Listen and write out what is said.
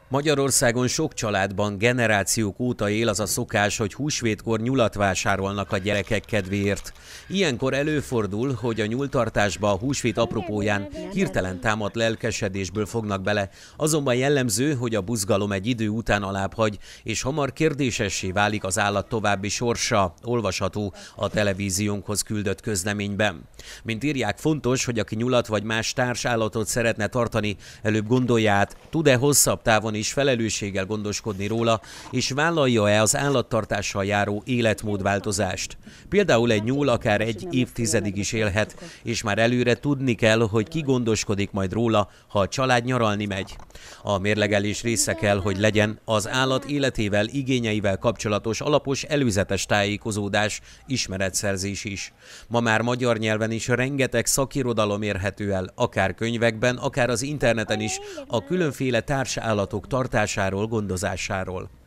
Magyarországon sok családban generációk óta él az a szokás, hogy húsvétkor nyulat vásárolnak a gyerekek kedvéért. Ilyenkor előfordul, hogy a nyúltartásba a húsvét apropóján hirtelen támadt lelkesedésből fognak bele, azonban jellemző, hogy a buzgalom egy idő után alábbhagy, és hamar kérdésessé válik az állat további sorsa, olvasható a televíziónkhoz küldött közleményben. Mint írják, fontos, hogy aki nyulat vagy más társállatot szeretne tartani, előbb gondolja át, tud-e hosszabb távon is felelősséggel gondoskodni róla, és vállalja-e az állattartással járó életmódváltozást. Például egy nyúl akár egy évtizedig is élhet, és már előre tudni kell, hogy ki gondoskodik majd róla, ha a család nyaralni megy. A mérlegelés része kell, hogy legyen az állat életével, igényeivel kapcsolatos alapos előzetes tájékozódás, ismeretszerzés is. Ma már magyar nyelven is rengeteg szakirodalom érhető el, akár könyvekben, akár az interneten is, a különféle társállatok tartásáról, gondozásáról.